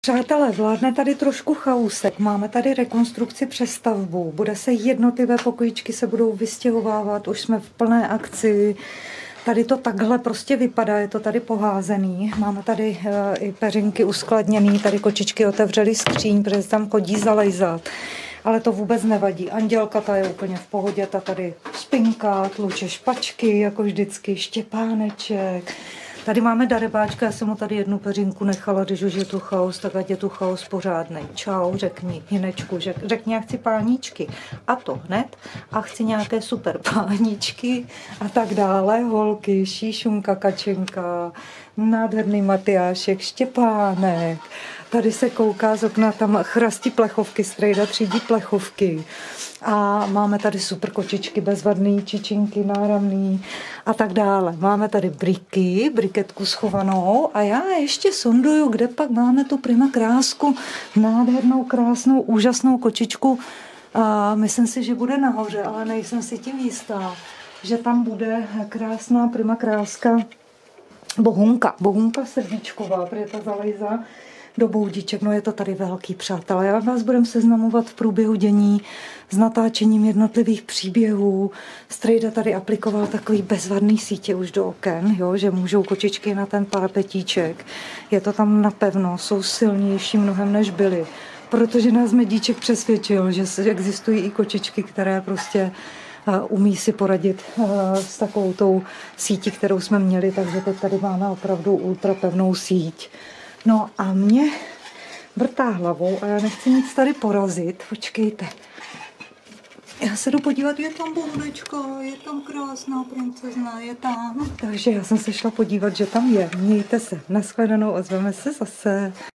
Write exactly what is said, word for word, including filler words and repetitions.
Přátelé, vládne tady trošku chaosek. Máme tady rekonstrukci přestavbu. Bude se jednotlivé pokojíčky se budou vystěhovávat. Už jsme v plné akci. Tady to takhle prostě vypadá, je to tady poházený. Máme tady uh, i peřinky uskladněný, tady kočičky otevřely skříň, protože tam chodí zalejzat. Ale to vůbec nevadí. Andělka ta je úplně v pohodě, ta tady spinká, tluče špačky, jako vždycky, Štěpáneček. Tady máme darebáčka, já jsem mu tady jednu peřinku nechala, když už je tu chaos, tak ať je tu chaos pořádnej. Čau, řekni, Hinečku, řek, řekni, já chci páničky. A to hned. A chci nějaké super páničky a tak dále. Holky, Šíšunka, Kačenka, nádherný Matyášek, Štěpánek. Tady se kouká z okna, tam chrastí plechovky, strejda třídí plechovky. A máme tady super kočičky, bezvadný, čičinky, náramný a tak dále. Máme tady briky, briketku schovanou a já ještě sonduju, kde pak máme tu prima krásku, nádhernou, krásnou, úžasnou kočičku. A myslím si, že bude nahoře, ale nejsem si tím jistá, že tam bude krásná prima kráska Bohunka, Bohunka srdíčková, protože ta zalejza do boudiček. No je to tady velký, přátelé. Já vás budem seznamovat v průběhu dění s natáčením jednotlivých příběhů. Strejda tady aplikoval takový bezvadný sítě už do oken, jo, že můžou kočičky na ten parapetíček. Je to tam napevno, jsou silnější mnohem než byly. Protože nás Medíček přesvědčil, že existují i kočičky, které prostě umí si poradit s takovou tou sítí, kterou jsme měli, takže teď tady máme opravdu ultrapevnou síť. No a mě vrtá hlavou a já nechci nic tady porazit. Počkejte. Já se jdu podívat, je tam Bohunečka, je tam krásná princezna, je tam. Takže já jsem se šla podívat, že tam je. Mějte se. Nashledanou, ozveme se zase.